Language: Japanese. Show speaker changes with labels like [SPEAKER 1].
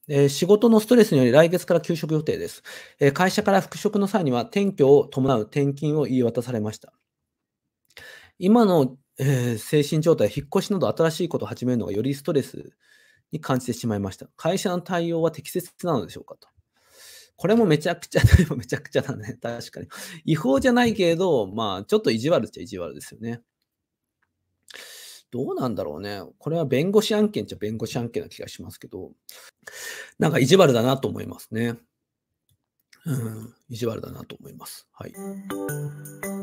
[SPEAKER 1] 仕事のストレスにより来月から休職予定です。会社から復職の際には転居を伴う転勤を言い渡されました。今の、精神状態、引っ越しなど新しいことを始めるのがよりストレスに感じてしまいました。会社の対応は適切なのでしょうかと。これもめちゃくちゃめちゃくちゃだね、確かに。違法じゃないけれど、まあ、ちょっと意地悪っちゃ意地悪ですよね。どうなんだろうね。これは弁護士案件っちゃ弁護士案件な気がしますけど、なんか意地悪だなと思いますね。うん、意地悪だなと思います。はい。